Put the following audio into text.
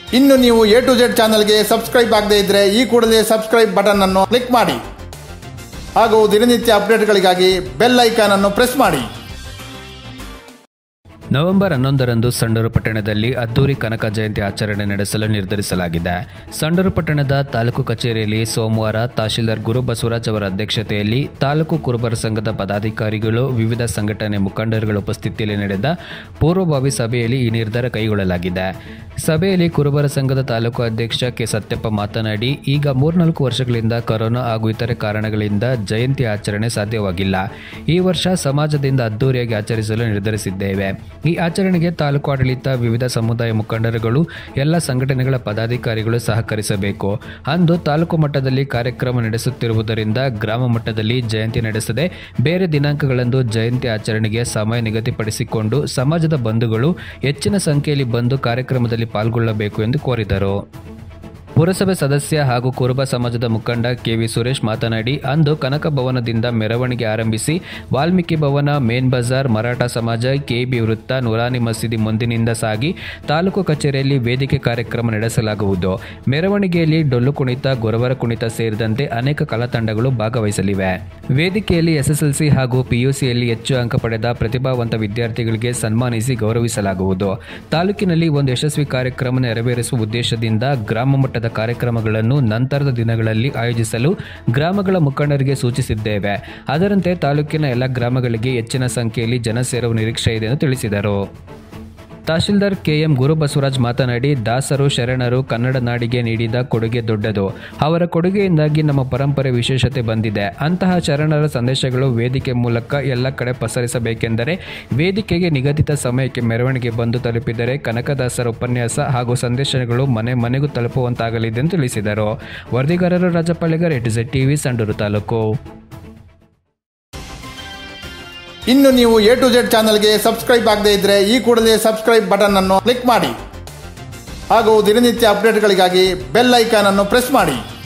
ಇನ್ನು ನೀವು A to Z ಚಾನೆಲ್ಗೆ ಸಬ್ಸ್ಕ್ರೈಬ್ ಆಗದೇ ಇದ್ದರೆ ಈ ಕೂಡಲೇ ಸಬ್ಸ್ಕ್ರೈಬ್ ಬಟನ್ ಅನ್ನು ಕ್ಲಿಕ್ ಮಾಡಿ ಹಾಗೂ ದಿನನಿತ್ಯ ಅಪ್ಡೇಟ್ಗಳಿಗಾಗಿ ಬೆಲ್ ಐಕಾನ್ ಅನ್ನು ಪ್ರೆಸ್ ಮಾಡಿ. ನವೆಂಬರ್ 11ರಂದು ಸಂಡೂರು ಪಟ್ಟಣದಲ್ಲಿ ಅದ್ದೂರಿ ಕನಕ ಜಯಂತಿ ಆಚರಣೆ ನಡೆಸಲು ನಿರ್ಧರಿಸಲಾಗಿದೆ. ಸಂಡೂರು ಪಟ್ಟಣದ ತಾಲೂಕು ಕಚೇರಿಯಲ್ಲಿ ಸೋಮವಾರ ತಹಶೀಲ್ದಾರ್ ಗುರು ಬಸವರಾಜ್ ಅವರ ಅಧ್ಯಕ್ಷತೆಯಲ್ಲಿ ತಾಲೂಕು ಕುರುಬರ ಸಂಘದ ಪದಾಧಿಕಾರಿಗಳು, ವಿವಿಧ ಸಂಘಟನೆ ಮುಖಂಡರುಗಳ ಉಪಸ್ಥಿತಿಯಲ್ಲಿ ನಡೆದ ಪೂರ್ವಭಾವಿ ಸಭೆಯಲ್ಲಿ ಈ ನಿರ್ಧಾರ ಕೈಗೊಳ್ಳಲಾಗಿದೆ. ಸಭೆಯಲ್ಲಿ ಕುರುಬರ ಸಂಘದ ತಾಲೂಕು ಅಧ್ಯಕ್ಷ ಕೆ ಸತ್ಯಪ್ಪ ಮಾತನಾಡಿ, ಈಗ 3-4 ವರ್ಷಗಳಿಂದ ಕೊರೋನಾ ಹಾಗೂ ಇತರೆ ಕಾರಣಗಳಿಂದ ಜಯಂತಿ ಆಚರಣೆ ಸಾಧ್ಯವಾಗಿಲ್ಲ. ಈ ವರ್ಷ ಸಮಾಜದಿಂದ ಅದ್ದೂರಿಯಾಗಿ ಆಚರಿಸಲು ನಿರ್ಧರಿಸಿದ್ದೇವೆ. ಈ ಆಚರಣೆಗೆ ತಾಲೂಕು ಆಡಳಿತ, ವಿವಿಧ ಸಮುದಾಯ ಮುಖಂಡರುಗಳು, ಎಲ್ಲ ಸಂಘಟನೆಗಳ ಪದಾಧಿಕಾರಿಗಳು ಸಹಕರಿಸಬೇಕು. ಅಂದು ತಾಲೂಕು ಮಟ್ಟದಲ್ಲಿ ಕಾರ್ಯಕ್ರಮ ನಡೆಸುತ್ತಿರುವುದರಿಂದ ಗ್ರಾಮ ಮಟ್ಟದಲ್ಲಿ ಜಯಂತಿ ನಡೆಸದೆ ಬೇರೆ ದಿನಾಂಕಗಳಂದು ಜಯಂತಿ ಆಚರಣೆಗೆ ಸಮಯ ನಿಗದಿಪಡಿಸಿಕೊಂಡು ಸಮಾಜದ ಬಂಧುಗಳು ಹೆಚ್ಚಿನ ಸಂಖ್ಯೆಯಲ್ಲಿ ಬಂದು ಕಾರ್ಯಕ್ರಮದಲ್ಲಿ ಪಾಲ್ಗೊಳ್ಳಬೇಕು ಎಂದು ಕೋರಿದರು. ಪುರಸಭೆ ಸದಸ್ಯ ಹಾಗೂ ಕುರುಬ ಸಮಾಜದ ಮುಖಂಡ ಕೆ.ವಿ. ಸುರೇಶ್ ಮಾತನಾಡಿ, ಅಂದು ಕನಕ ಭವನದಿಂದ ಮೆರವಣಿಗೆ ಆರಂಭಿಸಿ ವಾಲ್ಮೀಕಿ ಭವನ, ಮೇನ್ ಬಜಾರ್, ಮರಾಠ ಸಮಾಜ, ಕೆ.ಬಿ. ವೃತ್ತ, ನೂರಾನಿ ಮಸೀದಿ ಮುಂದಿನಿಂದ ಸಾಗಿ ತಾಲೂಕು ಕಚೇರಿಯಲ್ಲಿ ವೇದಿಕೆ ಕಾರ್ಯಕ್ರಮ ನಡೆಸಲಾಗುವುದು. ಮೆರವಣಿಗೆಯಲ್ಲಿ ಡೊಳ್ಳು ಕುಣಿತ, ಗೊರವರ ಕುಣಿತ ಸೇರಿದಂತೆ ಅನೇಕ ಕಲಾ ತಂಡಗಳು ಭಾಗವಹಿಸಲಿವೆ. ವೇದಿಕೆಯಲ್ಲಿ ಎಸ್ಎಸ್ಎಲ್ಸಿ ಹಾಗೂ ಪಿಯುಸಿಯಲ್ಲಿ ಹೆಚ್ಚು ಅಂಕ ಪಡೆದ ಪ್ರತಿಭಾವಂತ ವಿದ್ಯಾರ್ಥಿಗಳಿಗೆ ಸನ್ಮಾನಿಸಿ ಗೌರವಿಸಲಾಗುವುದು. ತಾಲೂಕಿನಲ್ಲಿ ಒಂದು ಯಶಸ್ವಿ ಕಾರ್ಯಕ್ರಮ ನೆರವೇರಿಸುವ ಉದ್ದೇಶದಿಂದ ಗ್ರಾಮ ಮಟ್ಟದ ಕಾರ್ಯಕ್ರಮಗಳನ್ನು ನಂತರದ ದಿನಗಳಲ್ಲಿ ಆಯೋಜಿಸಲು ಗ್ರಾಮಗಳ ಮುಖಂಡರಿಗೆ ಸೂಚಿಸಿದ್ದೇವೆ. ಅದರಂತೆ ತಾಲೂಕಿನ ಎಲ್ಲ ಗ್ರಾಮಗಳಿಗೆ ಹೆಚ್ಚಿನ ಸಂಖ್ಯೆಯಲ್ಲಿ ಜನ ಸೇರುವ ನಿರೀಕ್ಷೆ ಇದೆ ಎಂದು ತಿಳಿಸಿದರು. ತಹಶೀಲ್ದಾರ್ ಕೆ.ಎಂ. ಗುರು ಬಸವರಾಜ್ ಮಾತನಾಡಿ, ದಾಸರು ಶರಣರು ಕನ್ನಡ ನಾಡಿಗೆ ನೀಡಿದ ಕೊಡುಗೆ ದೊಡ್ಡದು. ಅವರ ಕೊಡುಗೆಯಿಂದಾಗಿ ನಮ್ಮ ಪರಂಪರೆ ವಿಶೇಷತೆ ಬಂದಿದೆ. ಅಂತಹ ಶರಣರ ಸಂದೇಶಗಳು ವೇದಿಕೆ ಮೂಲಕ ಎಲ್ಲ ಕಡೆ ಪಸರಿಸಬೇಕೆಂದರೆ ವೇದಿಕೆಗೆ ನಿಗದಿತ ಸಮಯಕ್ಕೆ ಮೆರವಣಿಗೆ ಬಂದು ತಲುಪಿದರೆ ಕನಕದಾಸರ ಉಪನ್ಯಾಸ ಹಾಗೂ ಸಂದೇಶಗಳು ಮನೆ ಮನೆಗೂ ತಲುಪುವಂತಾಗಲಿದೆ ಎಂದು ತಿಳಿಸಿದರು. ವರದಿಗಾರರು ರಾಜಪಾಳೆಗಾರ್, A to Z TV, Sandur taluk. ಇನ್ನು ನೀವು A to Z ಚಾನೆಲ್ಗೆ ಸಬ್ಸ್ಕ್ರೈಬ್ ಆಗದೇ ಇದ್ದರೆ ಈ ಕೂಡಲೇ ಸಬ್ಸ್ಕ್ರೈಬ್ ಬಟನ್ ಅನ್ನು ಕ್ಲಿಕ್ ಮಾಡಿ ಹಾಗೂ ದಿನನಿತ್ಯ ಅಪ್ಡೇಟ್ಗಳಿಗಾಗಿ ಬೆಲ್ ಐಕಾನ್ ಅನ್ನು ಪ್ರೆಸ್ ಮಾಡಿ.